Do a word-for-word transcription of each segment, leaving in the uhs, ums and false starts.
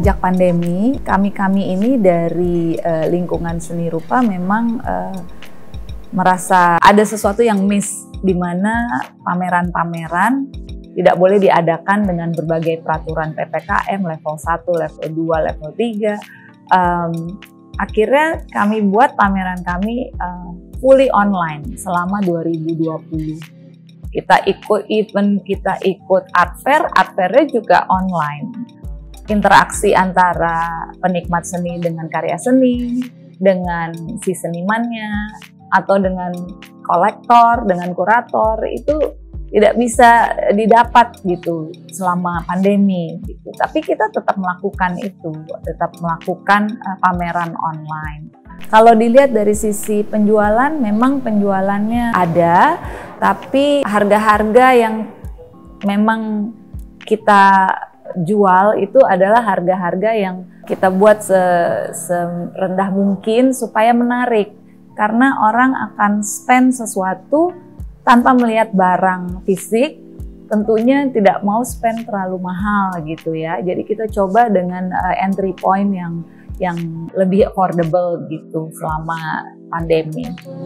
sejak pandemi, kami-kami ini dari uh, lingkungan seni rupa memang uh, merasa ada sesuatu yang miss, di mana pameran-pameran tidak boleh diadakan dengan berbagai peraturan P P K M level satu, level dua, level tiga. Um, akhirnya kami buat pameran kami uh, fully online selama dua ribu dua puluh. Kita ikut event, kita ikut art fair, art fair-nya juga online. Interaksi antara penikmat seni dengan karya seni, dengan si senimannya, atau dengan kolektor, dengan kurator, itu tidak bisa didapat gitu selama pandemi gitu. Tapi kita tetap melakukan itu, tetap melakukan uh, pameran online. Kalau dilihat dari sisi penjualan, memang penjualannya ada, tapi harga-harga yang memang kita jual itu adalah harga-harga yang kita buat serendah mungkin supaya menarik. Karena orang akan spend sesuatu tanpa melihat barang fisik, tentunya tidak mau spend terlalu mahal gitu ya. Jadi kita coba dengan uh, entry point yang yang lebih affordable gitu selama pandemi.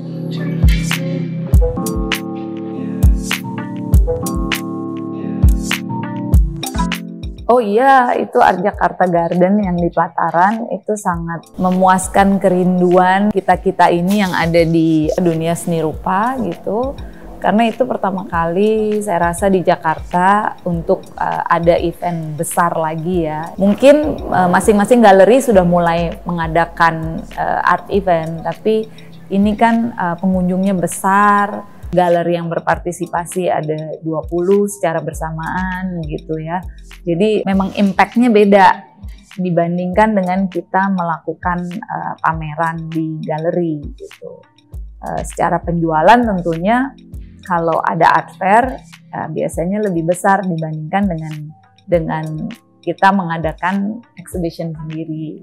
Oh iya, itu Art Jakarta Garden yang di Pelataran itu sangat memuaskan kerinduan kita-kita ini yang ada di dunia seni rupa gitu. Karena itu pertama kali saya rasa di Jakarta untuk uh, ada event besar lagi ya. Mungkin masing-masing uh, galeri sudah mulai mengadakan uh, art event, tapi ini kan uh, pengunjungnya besar, galeri yang berpartisipasi ada dua puluh secara bersamaan gitu ya. Jadi memang impact-nya beda dibandingkan dengan kita melakukan uh, pameran di galeri gitu. Uh, secara penjualan tentunya kalau ada art fair uh, biasanya lebih besar dibandingkan dengan dengan kita mengadakan exhibition sendiri.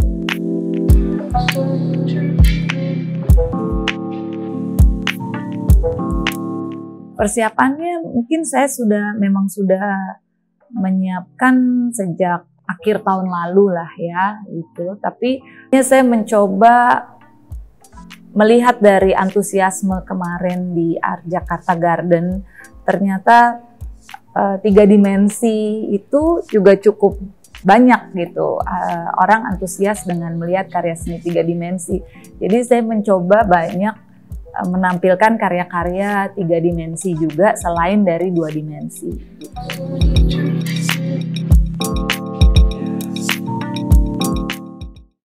Persiapannya mungkin saya sudah memang sudah menyiapkan sejak akhir tahun lalu lah ya gitu. Tapi ya saya mencoba melihat dari antusiasme kemarin di Art Jakarta Garden, ternyata uh, tiga dimensi itu juga cukup banyak gitu. Uh, orang antusias dengan melihat karya seni tiga dimensi. Jadi saya mencoba banyak uh, menampilkan karya-karya tiga dimensi juga selain dari dua dimensi. Gitu.